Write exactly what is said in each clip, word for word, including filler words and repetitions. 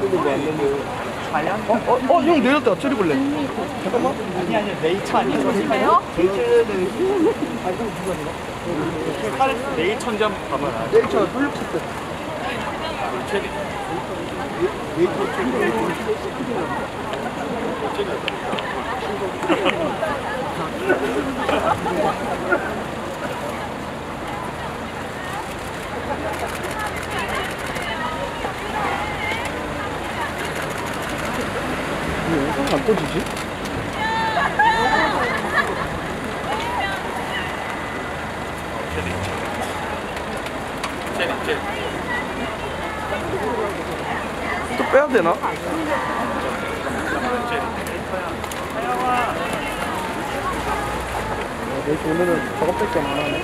어? 어? 어? 형 내렸다. 트리블렛. 잠깐만. 아니 아니 네이처 아니에요? 네이처는 네이처 한번 가봐라. 네이처 폴룩스. 최대. 네이처 최고. 왜 영상 안 꺼지지? 또 빼야 되나? 내 오늘은 저것밖에 안 하네.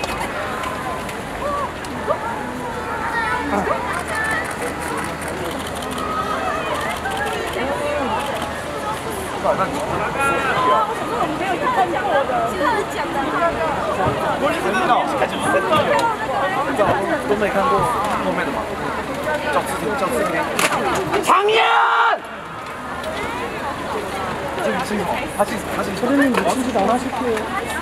아. 장현! 다시 다시 소리님 미친짓 안 하실게요.